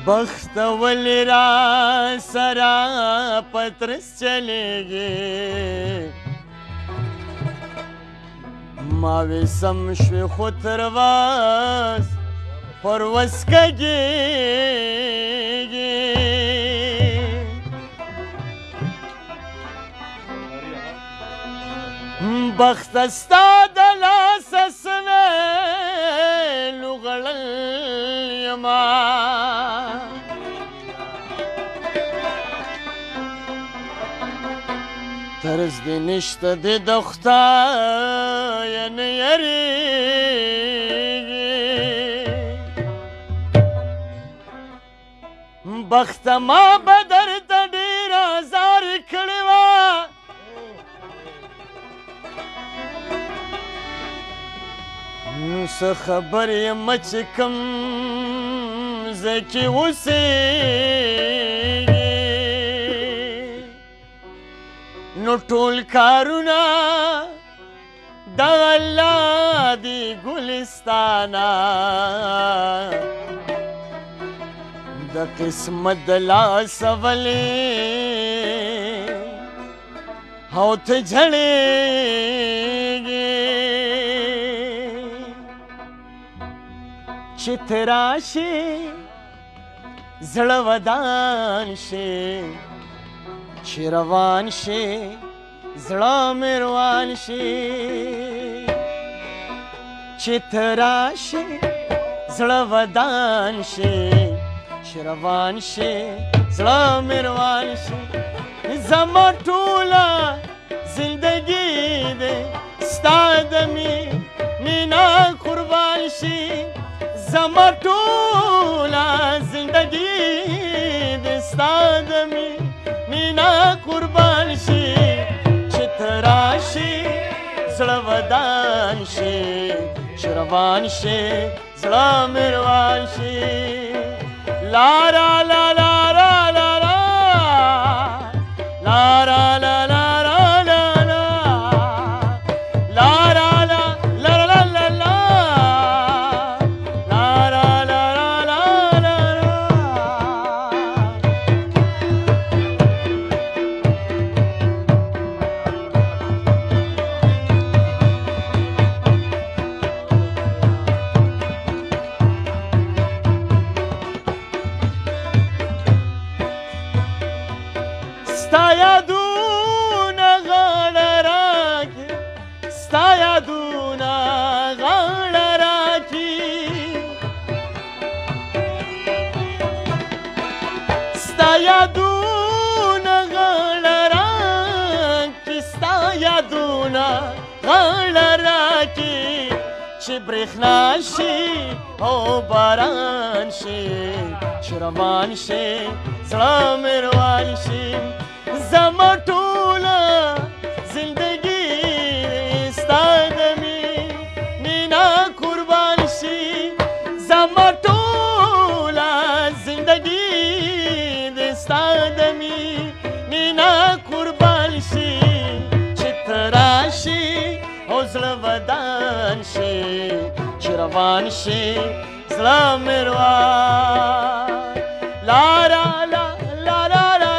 बख्त वली रा सरा पत्रस चलेगे मावे समश्वे खुतरवास परवस कगे बख्त दला ससने लुगल यमा तरस दे निश्त दे दख्ता यन यरीगी बख्त मा बदर तडीरा जार खड़वा स खबर मच कम जकी उसे नो टोल कारुना द अल्लाह दी गुलिस्ताना द किस्मत ला सवले हाथ झड़ेगे चितराशे जड़वदान शे शिरवान शे जड़ा मेरवान शे चितराशे जड़वदान शे शिरवान शे जड़ा मेरवान शे जमा टूला जिंदगी दे स्तादमी मीना कुर्बान शे जमा टूला जिंदगी दिस्ताद में मीना कुर्बान शे चितराशे जड़वदान शे शरवान शे जड़ा मेरवान शे लारा ला लारा ला लारा ला ब्रेखना शे ओ बारान शे शरवान शे जड़ा मेरवान शे जमा टूला जिंदगी स्तादमी मीना कुर्बान शे जमा टूला जिंदगी स्तादमी मीना कुर्बान शे चितराशे जड़वदान शे शिरवान शे जड़ा मेरवान लारा ला लारा ला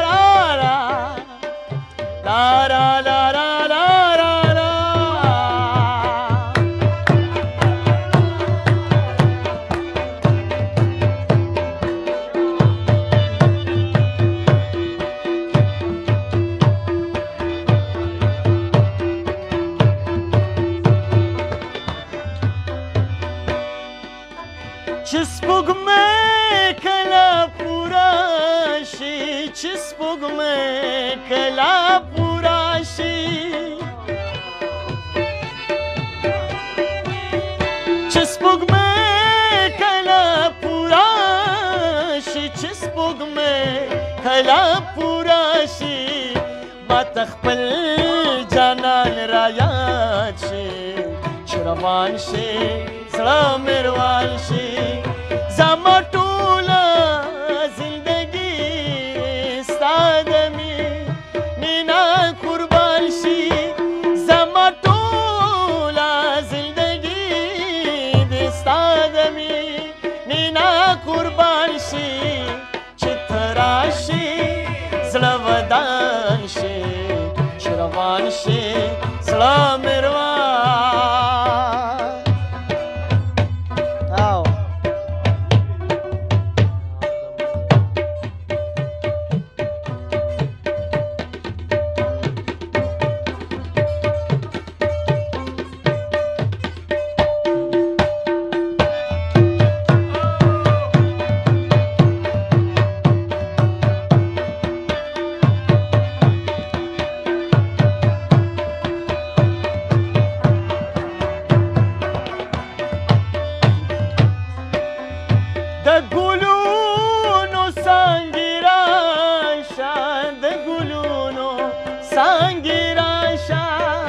लारा ला चिस्पुग में कला पूरा शी चिस्पुग में कला पूरा शी चिस्पुग में कला पूरा शी चिस्पुग में कला पूरा शी बातखपल जानन रायात शे शरवान शे जड़ा मेरवान शे जमा टूला जिंदगी स्तादमी मीना कुर्बान शे जमा टूला जिंदगी स्तादमी मीना कुर्बान शे زړه مې روان د ګلونو څانګې راشه د ګلونو څانګې راشه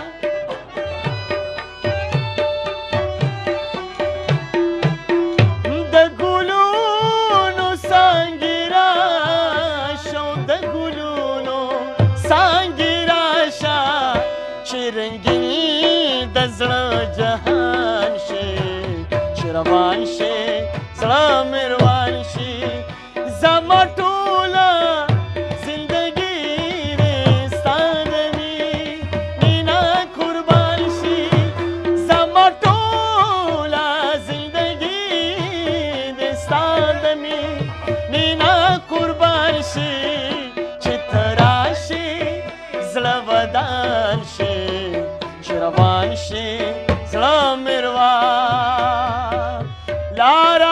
د ګلونو څانګې راشه د ګلونو څانګې راشه چې رنګین د زړه جهان شي چې روان شي زړه مې روان شي زما ټوله زندګي دې ستا د مینه قربان شي زما ټوله زندګي دې ستا د مینه قربان شي چې ته راشې زړه ودان شي چې روان شي زړه مې روان لارا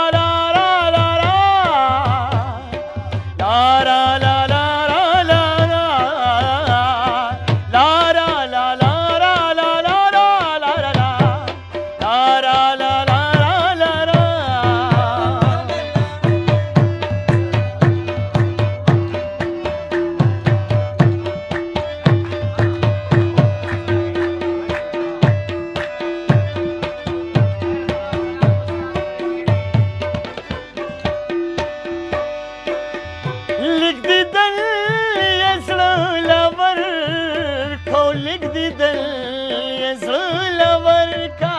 लिख दी दल ये लवर को लिख दी दल ये लवर का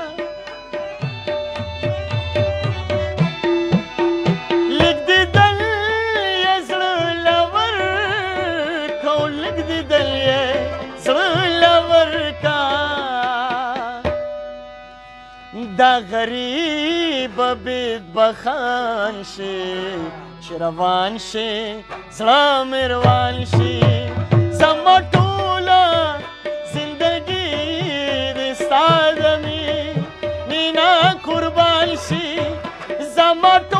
लिख दी दल ये लवर को लिख दी दल ये लवर का दा गरीब बेद बखान शे چې روان شي زړه مې روان شي زما ټوله زندګي دې ستا د مینه قربان شي زما